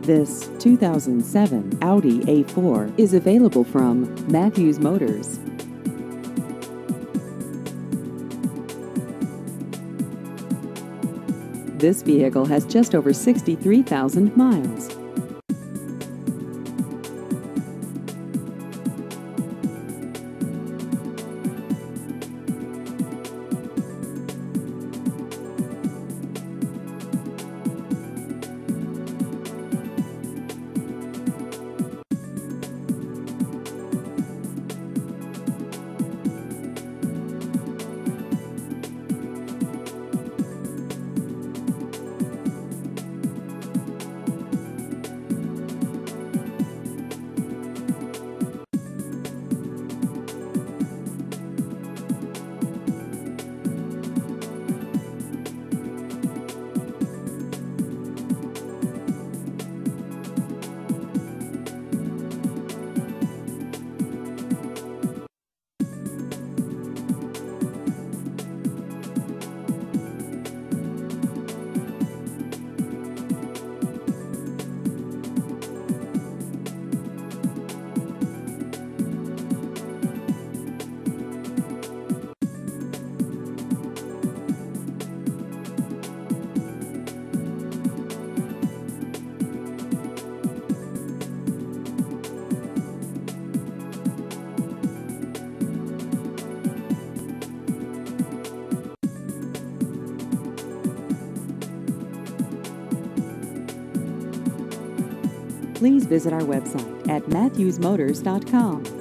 This 2007 Audi A4 is available from Matthews Motors. This vehicle has just over 63,000 miles. Please visit our website at matthewsmotors.com.